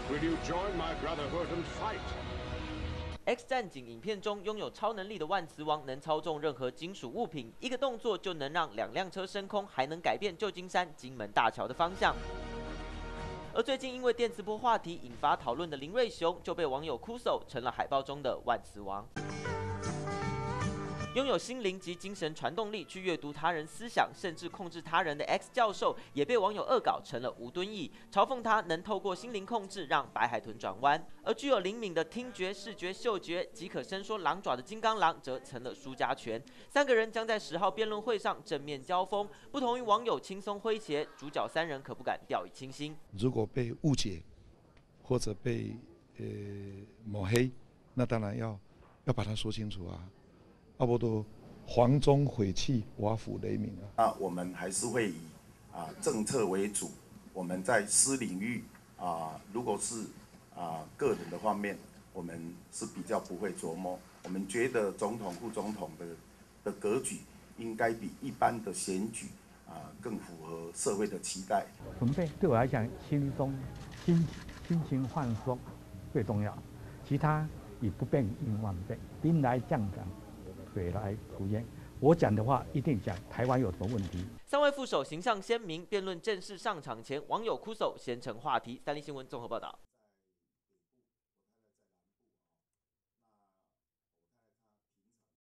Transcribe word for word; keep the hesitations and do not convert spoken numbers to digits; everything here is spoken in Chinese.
Will you join my brotherhood and fight? X 战警影片中拥有超能力的万磁王能操纵任何金属物品，一个动作就能让两辆车升空，还能改变旧金山金门大桥的方向。而最近因为电磁波话题引发讨论的林瑞雄，就被网友哭手成了海报中的万磁王。拥有心灵及精神传动力，去阅读他人思想，甚至控制他人的 X 教授，也被网友恶搞成了吴敦义，嘲讽他能透过心灵控制让白海豚转弯。而具有灵敏的听觉、视觉、嗅觉，即可伸缩狼爪的金刚狼，则成了苏家全。三个人将在十号辩论会上正面交锋。不同于网友轻松诙谐，主角三人可不敢掉以轻心。 如果被误解或者被呃抹黑，那当然要要把它说清楚啊。阿波多黄钟毁弃，瓦釜雷鸣啊！ 那我们还是会以啊政策为主。我们在私领域啊，如果是啊个人的方面，我们是比较不会琢磨。我们觉得总统、副总统的的格局应该比一般的选举啊更符合社会的期待。 准备对我来讲，轻松、心心情放松最重要，其他以不变应万变，兵来将挡。水来土掩，我讲的话一定讲台湾有什么问题。 三位副手形象鲜明，辩论正式上场前，网友哭手先成话题。三立新闻综合报道。